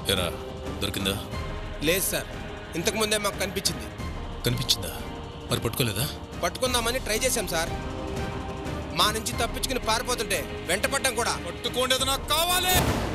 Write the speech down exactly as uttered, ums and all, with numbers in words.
ఏరా దొరికిందా? లేదు సార్, ఇంతకు ముందే మాకు కనిపించింది. కనిపించిందా? మరి పట్టుకోలేదా? పట్టుకుందామని ట్రై చేశాం సార్. మా నుంచి తప్పించుకుని పారిపోతుంటే వెంటపడ్డం కూడా. పట్టుకోండి, నాకు కావాలి.